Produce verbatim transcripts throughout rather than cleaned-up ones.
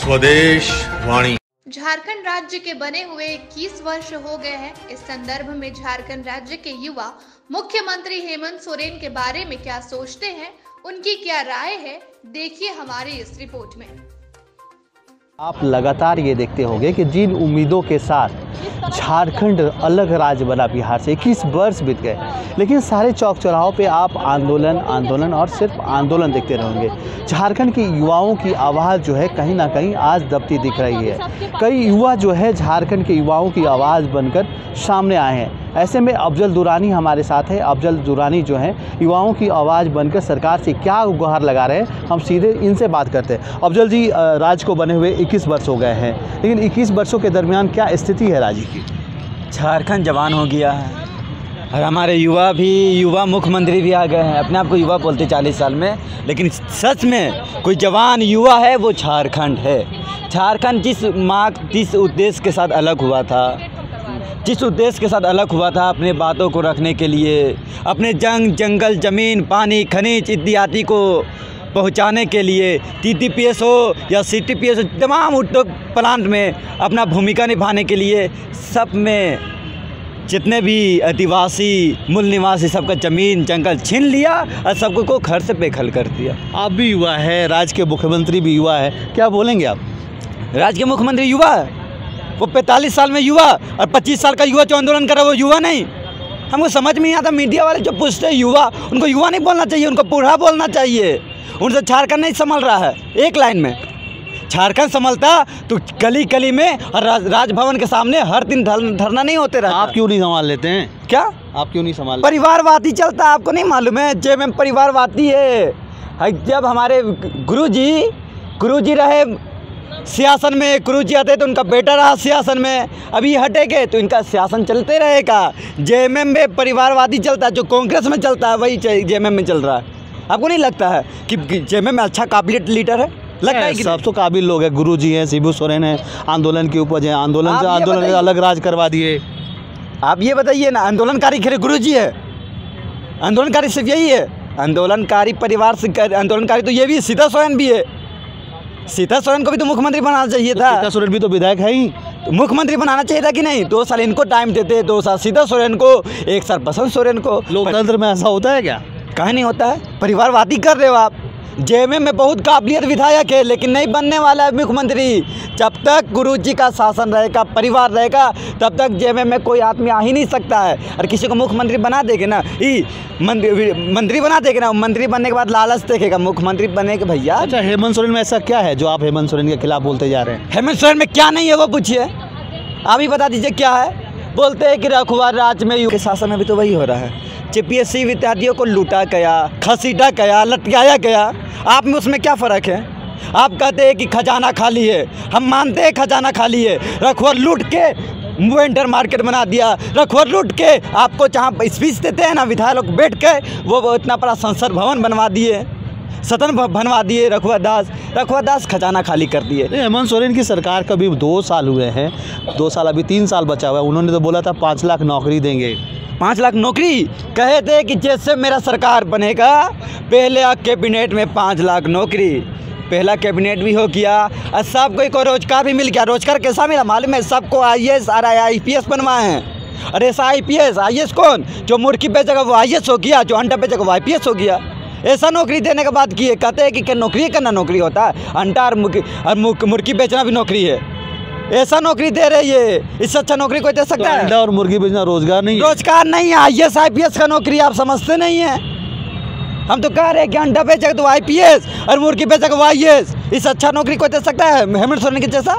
स्वदेश वाणी। झारखंड राज्य के बने हुए इक्कीस वर्ष हो गए हैं। इस संदर्भ में झारखंड राज्य के युवा मुख्यमंत्री हेमंत सोरेन के बारे में क्या सोचते हैं, उनकी क्या राय है, देखिए हमारी इस रिपोर्ट में। आप लगातार ये देखते होंगे कि जिन उम्मीदों के साथ झारखंड अलग राज्य बना बिहार से इक्कीस वर्ष बीत गए, लेकिन सारे चौक चौराहों पे आप आंदोलन आंदोलन और सिर्फ आंदोलन देखते रहोगे। झारखंड के युवाओं की आवाज़ जो है कहीं ना कहीं आज दबती दिख रही है। कई युवा जो है झारखंड के युवाओं की आवाज़ बनकर सामने आए हैं। ऐसे में अफजल दुरानी हमारे साथ है। अफजल दुरानी जो है युवाओं की आवाज़ बनकर सरकार से क्या गुहार लगा रहे हैं, हम सीधे इनसे बात करते हैं। अफजल जी, राज्य को बने हुए इक्कीस वर्ष हो गए हैं, लेकिन इक्कीस वर्षों के दरमियान क्या स्थिति है राज्य की? झारखंड जवान हो गया है और हमारे युवा भी युवा मुख्यमंत्री भी आ गए हैं। अपने आप को युवा बोलते चालीस साल में, लेकिन सच में कोई जवान युवा है वो झारखंड है। झारखंड जिस माँ जिस उद्देश्य के साथ अलग हुआ था जिस उद्देश्य के साथ अलग हुआ था अपने बातों को रखने के लिए, अपने जंग जंगल ज़मीन पानी खनिज इत्यादि को पहुंचाने के लिए, टी टी पी एस हो या सी टी पी एस हो, तमाम उद्योग प्लांट में अपना भूमिका निभाने के लिए सब में जितने भी आदिवासी मूल निवासी सबका ज़मीन जंगल छीन लिया और सबको को घर से बेखल कर दिया। आप भी युवा है, राज्य के मुख्यमंत्री भी युवा है, क्या बोलेंगे आप? राज्य के मुख्यमंत्री युवा है, वो पैंतालीस साल में युवा और पच्चीस साल का युवा जो आंदोलन कर रहा है वो युवा नहीं। हमको समझ में नहीं आता, मीडिया वाले जो पूछते हैं युवा, उनको युवा नहीं बोलना चाहिए, उनको बूढ़ा बोलना चाहिए। उनसे झारखंड नहीं संभल रहा है। एक लाइन में झारखंड संभलता तो गली गली में और राजभवन के सामने हर दिन धरना नहीं होते रहा। आप क्यों नहीं संभाल लेते हैं? क्या आप क्यों नहीं संभाल? परिवारवादी चलता है, आपको नहीं मालूम है? जे में परिवारवादी है। जब हमारे गुरु जी गुरु जी रहे सियासन में, गुरु जी आते तो उनका बेटा रहा सियासन में, अभी हटेंगे तो इनका सियासन चलते रहेगा। जे एम एम में परिवारवादी चलता है, जो कांग्रेस में चलता है वही जे एम एम में चल रहा है। आपको नहीं लगता है कि जे एम एम में अच्छा काबिलियत लीडर है? लगता है कि सब तो काबिल लोग हैं। गुरु जी हैं, शिबू सोरेन है, आंदोलन की उपज है, आंदोलन से आंदोलन अलग राज करवा दिए। आप ये बताइए ना, आंदोलनकारी खड़े गुरु जी है, आंदोलनकारी सिर्फ यही है? आंदोलनकारी परिवार से आंदोलनकारी तो ये भी सीता सोरेन भी है। सीता सोरेन को भी तो मुख्यमंत्री बनाना चाहिए था। सीता सोरेन भी तो विधायक है ही, तो मुख्यमंत्री बनाना चाहिए था कि नहीं? दो साल इनको टाइम देते, दो साल सीता सोरेन को, एक साल बसंत सोरेन को। लोकतंत्र में ऐसा होता है क्या? कहीं नहीं होता है। परिवारवादी कर रहे हो आप। जे एम एम में बहुत काबिलियत विधायक है, लेकिन नहीं बनने वाला है मुख्यमंत्री। जब तक गुरु जी का शासन रहेगा, परिवार रहेगा, तब तक जे एम एम में कोई आदमी आ ही नहीं सकता है। और किसी को मुख्यमंत्री बना देंगे ना, ई मंत्री मंत्री बना देंगे ना, मंत्री बनने के बाद लालच देखेगा मुख्यमंत्री बने के भैया। अच्छा, हेमंत सोरेन में ऐसा क्या है जो आप हेमंत सोरेन के खिलाफ बोलते जा रहे हैं? हेमंत सोरेन में क्या नहीं है वो पूछिए, आप ही बता दीजिए क्या है। बोलते हैं कि रखवार राज्य में के शासन में भी तो वही हो रहा है। जे पी एस सी विद्यार्थियों को लूटा गया, खसीटा गया, लटकाया गया। आप में उसमें क्या फ़र्क है? आप कहते हैं कि खजाना खाली है, हम मानते हैं खजाना खाली है। रखवार लूट के वेंडर मार्केट बना दिया, रखवार लूट के आपको जहाँ स्पीच देते हैं ना विधायक लोग बैठ के, वो वो इतना बड़ा संसद भवन बनवा दिए, सदन बनवा दिए। रघुवर दास रघुवर दास खजाना खाली कर दिए। हेमंत सोरेन की सरकार का भी दो साल हुए हैं, दो साल अभी तीन साल बचा हुआ है। उन्होंने तो बोला था पाँच लाख नौकरी देंगे। पाँच लाख नौकरी कहे थे कि जैसे मेरा सरकार बनेगा पहले कैबिनेट में पाँच लाख नौकरी। पहला कैबिनेट भी हो गया और सबको को रोजगार भी मिल गया। रोजगार कैसा मिला मालूम है? सबको आई ए एस और आई पी एस बनवाए हैं। अरे ऐसा I P S I A S कौन? जो मुर्गी बेचेगा वो आई ए एस हो गया, जो अंडा बेचेगा वो आई पी एस हो गया। ऐसा नौकरी देने के बाद किए कहते हैं कि क्या नौकरी करना नौकरी होता है? अंडा और मुर्गी और मुर्गी बेचना भी नौकरी है। ऐसा नौकरी दे रही है, इससे अच्छा नौकरी कोई दे सकता है? अंडा और मुर्गी बेचना रोजगार नहीं, रोजगार नहीं है। I A S I P S का नौकरी आप समझते नहीं है। हम तो कह रहे हैं कि अंडा बेचेगा तो आई पी एस और मुर्गी बेचेगा वो आई ए एस। इससे अच्छा नौकरी कोई दे सकता है हेमंत सोरेन के जैसा?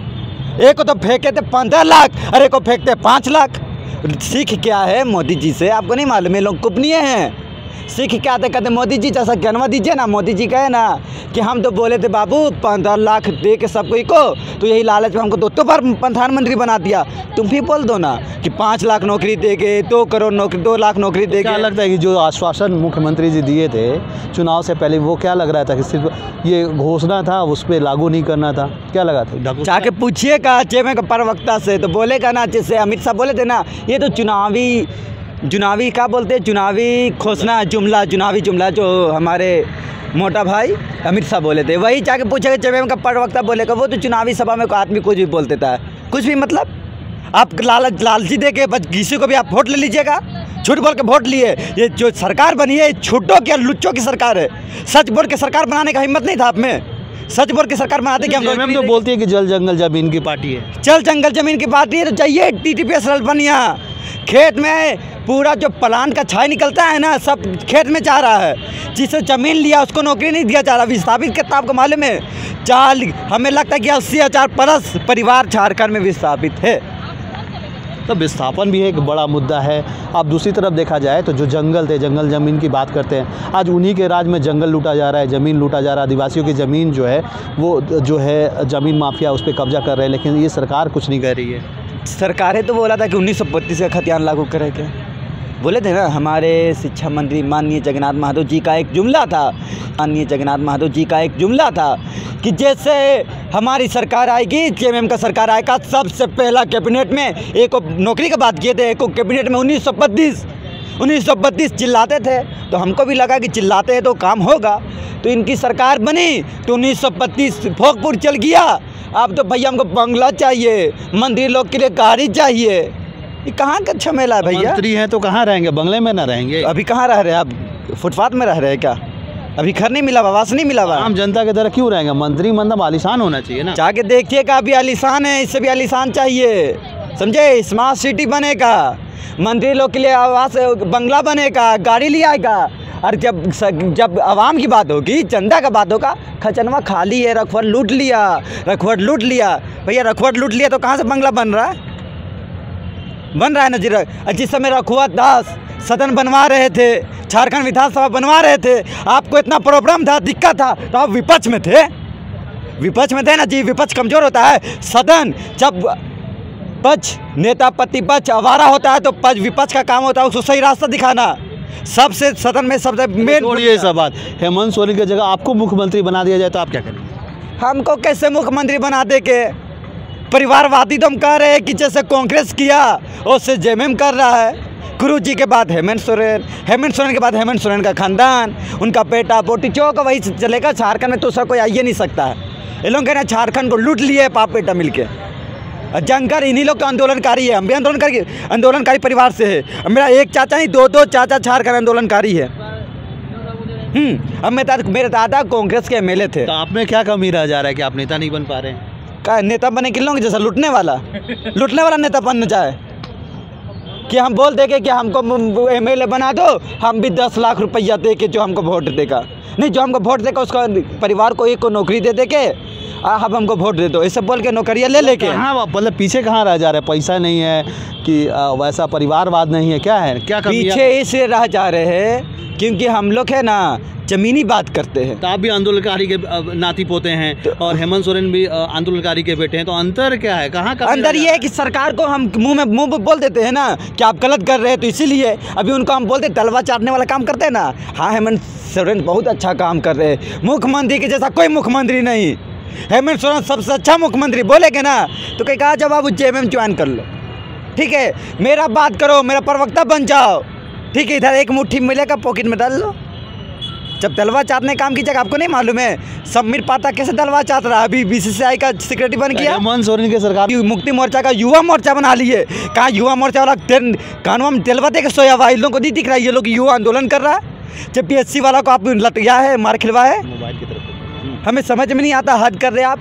एक को तो फेंके थे पंद्रह लाख और एक को फेंकते पाँच लाख। सीख क्या है मोदी जी से? आपको नहीं मालूम है? लोग कुपनीय हैं। सीख क्या थे? कहते मोदी जी जैसा ज्ञानवा दीजिए ना। मोदी जी कहे ना कि हम तो बोले थे बाबू पंद्रह लाख दे के सबको को, तो यही लालच में हमको दो तो बार प्रधानमंत्री बना दिया। तुम भी बोल दो ना कि पाँच लाख नौकरी देके, दो करोड़ नौकरी, दो लाख नौकरी देके। क्या लगता है कि जो आश्वासन मुख्यमंत्री जी दिए थे चुनाव से पहले, वो क्या लग रहा था कि सिर्फ ये घोषणा था, उस पर लागू नहीं करना था? क्या लगा था? जाके पूछिएगा जे एम एम के प्रवक्ता से, तो बोलेगा ना, जैसे अमित शाह बोले थे ना, ये तो चुनावी चुनावी क्या बोलते हैं, चुनावी घोषणा जुमला, चुनावी जुमला जो हमारे मोटा भाई अमित शाह बोले थे, वही जाके पूछेगा जेएमएम का प्रवक्ता बोलेगा। वो तो चुनावी सभा में कोई आदमी कुछ भी बोल देता है, कुछ भी। मतलब आप लालच लालची दे के बस किसी को भी आप वोट ले लीजिएगा, झूठ बोल के वोट लिए। ये जो सरकार बनी है झूठों की और लुच्चों की सरकार है। सच बोल के सरकार बनाने का हिम्मत नहीं था आप में। सच बोल के सरकार बनाते कि हम जेएमएम तो बोलती है कि जल जंगल जमीन की पार्टी है। जल जंगल जमीन की पार्टी है तो चाहिए टीटीपीएस बनिया। खेत में पूरा जो प्लान का छाई निकलता है ना, सब खेत में जा रहा है। जिससे ज़मीन लिया उसको नौकरी नहीं दिया जा रहा। विस्थापित कितना आपको मालूम है? चाल हमें लगता है कि अस्सी हज़ार प्लस परिवार झारखंड में विस्थापित है। तो विस्थापन भी एक बड़ा मुद्दा है। अब दूसरी तरफ देखा जाए तो जो जंगल थे, जंगल ज़मीन की बात करते हैं, आज उन्हीं के राज में जंगल लूटा जा रहा है, ज़मीन लूटा जा रहा है। आदिवासियों की ज़मीन जो है वो जो है ज़मीन माफिया उस पर कब्जा कर रहे हैं, लेकिन ये सरकार कुछ नहीं कर रही है। सरकारें तो बोला था कि उन्नीस सौ बत्तीस का खतियान लागू करेंगे, बोले थे ना। हमारे शिक्षा मंत्री माननीय जगन्नाथ महतो जी का एक जुमला था, माननीय जगन्नाथ महतो जी का एक जुमला था कि जैसे हमारी सरकार आएगी, जेएमएम का सरकार आएगा, सबसे पहला कैबिनेट में एक नौकरी की बात किए थे, एक कैबिनेट में उन्नीस सौ बत्तीस उन्नीस सौ बत्तीस चिल्लाते थे। तो हमको भी लगा कि चिल्लाते हैं तो काम होगा। तो इनकी सरकार बनी तो उन्नीस सौ बत्तीस भोगपुर चल गया। अब तो भैया हमको बंगला चाहिए, मंदिर लोग के लिए गाड़ी चाहिए। ये कहाँ का झमेला है भैया? मंत्री हैं तो कहाँ रहेंगे? बंगले में ना रहेंगे? अभी कहाँ रह रहे हैं आप? फुटपाथ में रह रहे हैं क्या? अभी घर नहीं मिला, आवास नहीं मिला हुआ। आम जनता की तरह क्यों रहेंगे? मंत्री मतलब आलिशान होना चाहिए ना। जाके देखिएगा, अभी आलिशान है, इससे भी आलिशान चाहिए, समझे? स्मार्ट सिटी बनेगा, मंत्री लोग के लिए आवास बंगला बनेगा, गाड़ी ले आएगा। और जब जब आवाम की बात होगी, जनता का बात होगा, खचनवा खाली है, रखवट लूट लिया, रखवट लूट लिया। भैया रखवट लूट लिया तो कहाँ से बंगला बन रहा है? बन रहा है ना जी। जिस समय रखुआ दास सदन बनवा रहे थे, झारखंड विधानसभा बनवा रहे थे, आपको इतना प्रॉब्लम था, दिक्कत था, तो आप विपक्ष में थे। विपक्ष में थे ना जी। विपक्ष कमजोर होता है। सदन जब पक्ष नेता प्रतिपक्ष आवारा होता है तो पक्ष विपक्ष का काम होता है उसको सही रास्ता दिखाना। सबसे सदन में सबसे मेन छोड़िए सब बात। हेमंत सोरेन की जगह आपको मुख्यमंत्री बना दिया जाए तो आप क्या करेंगे? हमको कैसे मुख्यमंत्री बना दे के? परिवारवादी तो हम कह रहे हैं कि जैसे कांग्रेस किया उससे जेएमएम कर रहा है। गुरु जी के बाद हेमंत सोरेन, हेमंत सोरेन के बाद हेमंत सोरेन का खानदान, उनका बेटा पोटी चौक वही चलेगा। झारखंड में तो उसका कोई आइए नहीं सकता है। ये लोग कहना झारखंड को लूट लिए पाप बेटा मिलके। जंगकर इन्हीं लोग का आंदोलनकारी है। हम भी आंदोलनकारी आंदोलनकारी परिवार से है। मेरा एक चाचा नहीं, दो दो चाचा झारखंड आंदोलनकारी है। हम्म अब मेरे दादा मेरे दादा कांग्रेस के एमएलए थे। तो आप में क्या कमी रह जा रहा है कि आप नेता नहीं बन पा रहे हैं? क्या नेता बने किन लोग जैसा लूटने वाला लूटने वाला नेता बनना चाहे कि हम बोल देंगे कि हमको एमएलए बना दो, हम भी दस लाख रुपया दे के जो हमको वोट देगा, नहीं जो हमको वोट देगा उसका परिवार को एक को नौकरी दे दे के आप हमको वोट दे दो, ऐसे बोल के नौकरियाँ ले लेके। हाँ मतलब पीछे कहाँ रह जा रहे हैं? पैसा नहीं है कि आ, वैसा परिवारवाद नहीं है? क्या है, क्या कमी है? पीछे इसलिए रह जा रहे हैं क्योंकि हम लोग है ना जमीनी बात करते हैं। तो आप भी आंदोलनकारी के नाती पोते हैं और हेमंत सोरेन भी आंदोलनकारी के बेटे हैं, तो अंतर क्या है? कहाँ का अंतर ये है कि सरकार को हम मुंह में मुंह बोल देते हैं ना कि आप गलत कर रहे हैं, तो इसीलिए अभी उनको हम बोलते तलवा चाटने वाला काम करते हैं ना। हाँ हेमंत सोरेन बहुत अच्छा काम कर रहे हैं, मुख्यमंत्री के जैसा कोई मुख्यमंत्री नहीं। हेमंत सोरेन सबसे अच्छा मुख्यमंत्री बोलेगे ना तो कहीं कहा जब आप जेएमएम ज्वाइन कर लो, ठीक है, मेरा बात करो, मेरा प्रवक्ता बन जाओ, ठीक है, इधर एक मुट्ठी मिलेगा पॉकेट में डाल लो। जब दलवा चाटने काम की जगह आपको नहीं मालूम है समीर पाता कैसे दलवा चाट रहा है? अभी बीसीसीआई का सेक्रेटरी बन गया। हेमंत सोरेन की सरकार मुक्ति मोर्चा का युवा मोर्चा बना लिए। कहाँ युवा मोर्चा वाला कानून में दलवा दे के सोया हुआ, इन लोगों को नहीं दिख रहा है ये लोग युवा आंदोलन कर रहा है। जब पीएससी वाला को आप लटया है, मार खिलवा है, मोबाइल की तरफ हमें समझ में नहीं आता। हद कर रहे आप,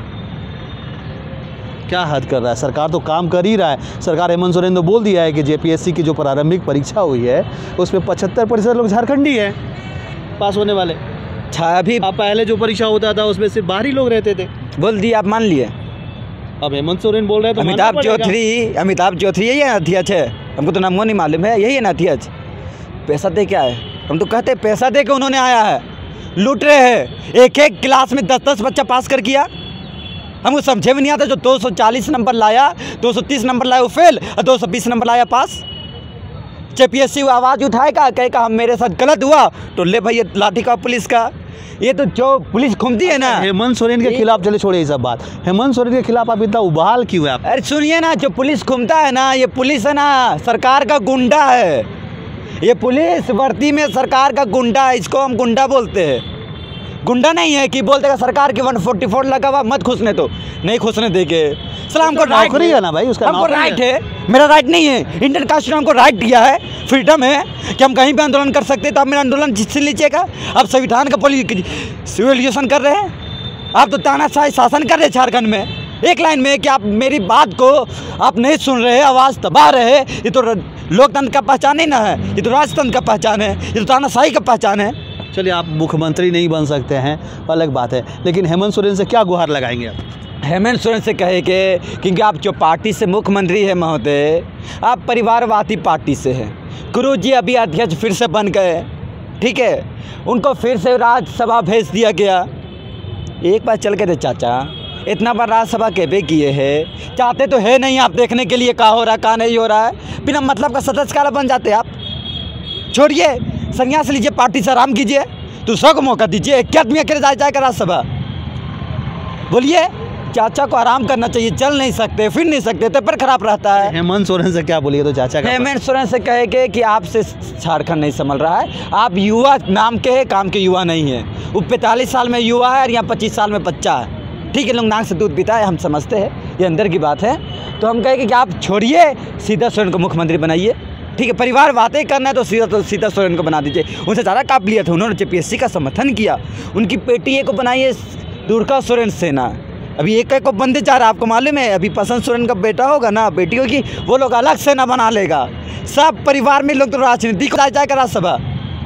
क्या हद कर रहा है? सरकार तो काम कर ही रहा है। सरकार हेमंत सोरेन तो बोल दिया है कि जेपीएससी की जो प्रारंभिक परीक्षा हुई है उसमें पचहत्तर प्रतिशत लोग झारखंडी है पास होने वाले। अभी अब पहले जो परीक्षा होता था उसमें सिर्फ बाहरी लोग रहते थे। बोल दिया, आप मान लिए। अब हेमंत सोरेन बोल रहे हैं तो अमिताभ चौधरी, अमिताभ चौधरी यही है अध्यक्ष है, हमको तो नाम वो नहीं मालूम है, यही है ना अध्यक्ष। पैसा दे क्या है? हम तो कहते हैं पैसा दे के उन्होंने आया है, लूट रहे हैं। एक एक क्लास में दस दस बच्चा पास कर किया। हमको समझे में नहीं आता, जो दो सौ चालीस नंबर लाया, दो सौ तीस नंबर लाया वो फेल, और दो सौ बीस नंबर लाया पास। जेपीएससी आवाज़ उठाएगा, कहेगा हम मेरे साथ गलत हुआ तो ले भाई लाठी का पुलिस का। ये तो जो पुलिस घूमती है ना, हेमंत सोरेन के खिलाफ, चले छोड़े ये सब बात, हेमंत सोरेन के खिलाफ आप इतना उबाल क्यों है आप? अरे सुनिए ना, जो पुलिस घूमता है ना, ये पुलिस है ना सरकार का गुंडा है। ये पुलिस वर्दी में सरकार का गुंडा है, इसको हम गुंडा बोलते हैं। गुंडा नहीं है कि बोल देगा सरकार के वन फोर्टी फोर लगा हुआ मत घुसने, तो नहीं घुसने देंगे। सलाम को राइट है ना भाई, उसका हमको राइट है, मेरा राइट नहीं है। इंडियन कॉन्स्टिट्यूशन हमको राइट दिया है, फ्रीडम है कि हम कहीं भी आंदोलन कर सकते हैं। तो आप मेरा आंदोलन जिससे लीजिएगा। आप संविधान का सिविलाइजेशन कर रहे हैं, आप तो तानाशाही शासन कर रहे हैं झारखंड में। एक लाइन में कि आप मेरी बात को आप नहीं सुन रहे, आवाज़ दबा रहे, ये तो लोकतंत्र का पहचान ही ना है, ये तो राजतंत्र का पहचान है, ये तो तानाशाही का पहचान है। चलिए, आप मुख्यमंत्री नहीं बन सकते हैं, अलग बात है, लेकिन हेमंत सोरेन से क्या गुहार लगाएंगे आप? हेमंत सोरेन से कहे कि क्योंकि आप जो पार्टी से मुख्यमंत्री है महोदय, आप परिवारवादी पार्टी से हैं। गुरु जी अभी अध्यक्ष फिर से बन गए, ठीक है, उनको फिर से राज्यसभा भेज दिया गया। एक बार चल के थे चाचा, इतना बार राज्यसभा के भी किए हैं, चाहते तो है नहीं आप देखने के लिए का हो रहा का नहीं हो रहा है। बिना मतलब का सदस्य काला बन जाते आप। छोड़िए, संन्यास लीजिए, पार्टी से आराम कीजिए, दूसरों को मौका दीजिए। एक आदमी अकेले जाए जाएगा राज्यसभा? बोलिए, चाचा को आराम करना चाहिए, चल नहीं सकते, फिर नहीं सकते, तो पर खराब रहता है। हेमंत सोरेन से क्या बोलिए तो चाचा का? हेमंत सोरेन से कहेंगे कि आपसे झारखंड नहीं संभल रहा है, आप युवा नाम के है, काम के युवा नहीं है। वो पैंतालीस साल में युवा है और यहाँ पच्चीस साल में बच्चा है, ठीक है, लोग नाक से दूध पीता है, हम समझते हैं, ये अंदर की बात है। तो हम कहेंगे कि आप छोड़िए, सीधा सोरेन को मुख्यमंत्री बनाइए, ठीक है। परिवार बातें करना है तो सीधा तो सीधा सोरेन को बना दीजिए। उनसे ज़्यादा काप लिया था, उन्होंने जेपीएससी का समर्थन किया। उनकी बेटी को बनाइए दुर्गा सोरेन सेना। अभी एक एक को बंदे जा रहा है, आपको मालूम है। अभी पसंद सोरेन का बेटा होगा ना, बेटी होगी, वो लोग अलग सेना बना लेगा। सब परिवार में लोग तो राजनीति को जाएगा राज्यसभा।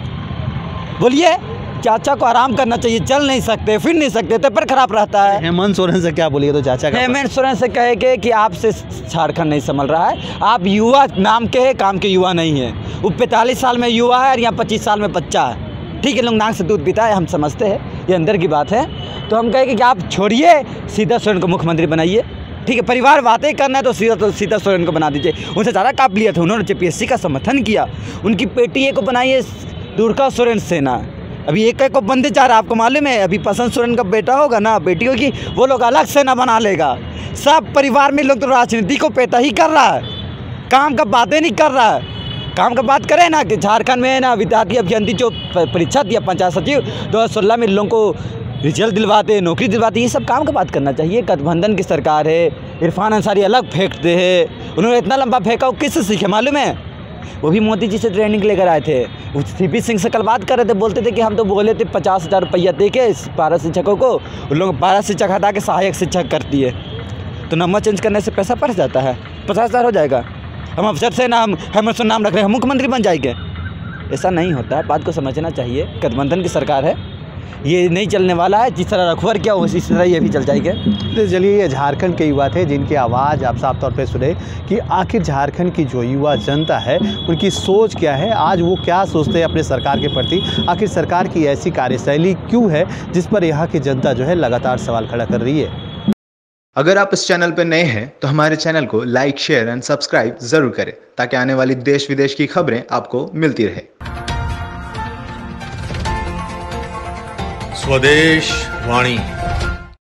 बोलिए, चाचा को आराम करना चाहिए, चल नहीं सकते, फिर नहीं सकते, तो पर खराब रहता है। हेमंत सोरेन से क्या बोलिए तो चाचा का? हेमंत सोरेन से कहेंगे कि आपसे झारखंड नहीं संभल रहा है, आप युवा नाम के है, काम के युवा नहीं है। वो पैंतालीस साल में युवा है और यहाँ पच्चीस साल में बच्चा है, ठीक है, लोग नाक से दूध पीता है, हम समझते हैं, ये अंदर की बात है। तो हम कहेंगे कि आप छोड़िए, सीधा सोरेन को मुख्यमंत्री बनाइए, ठीक है। परिवार बातें करना है तो सीधा तो सीधा सोरेन को बना दीजिए। उनसे ज़्यादा काप लिया था, उन्होंने जेपीएससी का समर्थन किया। उनकी बेटी को बनाइए दुर्गा सोरेन सेना। अभी एक एक को बंदे जा रहा है, आपको मालूम है। अभी पसंद सोरेन का बेटा होगा ना, बेटी होगी, वो लोग अलग सेना बना लेगा। सब परिवार में लोग तो राजनीति को पेता ही कर रहा है, काम का बातें नहीं कर रहा है। काम का बात करें ना कि झारखंड में ना विद्यार्थी अभियंत्री जो परीक्षा दिया पंचायत सचिव दो हज़ार सोलह में, लोगों को रिजल्ट दिलवाते, नौकरी दिलवाते, ये सब काम का बात करना चाहिए। गठबंधन की सरकार है, इरफान अंसारी अलग फेंकते हैं, उन्होंने इतना लंबा फेंका, वो किससे सीखे मालूम है? वो भी मोदी जी से ट्रेनिंग लेकर आए थे। सी पी सिंह से कल बात कर रहे थे, बोलते थे कि हम तो बोले थे पचास हज़ार रुपया दे के बारह शिक्षकों को, उन लोग बारह शिक्षक हटा के सहायक शिक्षक करती है। तो नंबर चेंज करने से पैसा पड़ जाता है, पचास हज़ार हो जाएगा। हम अफसर से नाम हेमंत सोरेन नाम रख रहे हैं, मुख्यमंत्री बन जाएंगे। ऐसा नहीं होता है, बात को समझना चाहिए। गठबंधन की सरकार है, ये नहीं चलने वाला है। जिस तरह रखवर किया उसी तरह ये भी चल जाएगा। तो चलिए, ये झारखंड के युवा थे जिनकी आवाज़ आप साफ तौर पे सुने कि आखिर झारखंड की जो युवा जनता है उनकी सोच क्या है, आज वो क्या सोचते हैं अपने सरकार के प्रति। आखिर सरकार की ऐसी कार्यशैली क्यों है जिस पर यहाँ की जनता जो है लगातार सवाल खड़ा कर रही है। अगर आप इस चैनल पर नए हैं तो हमारे चैनल को लाइक, शेयर एंड सब्सक्राइब जरूर करें ताकि आने वाली देश विदेश की खबरें आपको मिलती रहे। स्वदेश वाणी।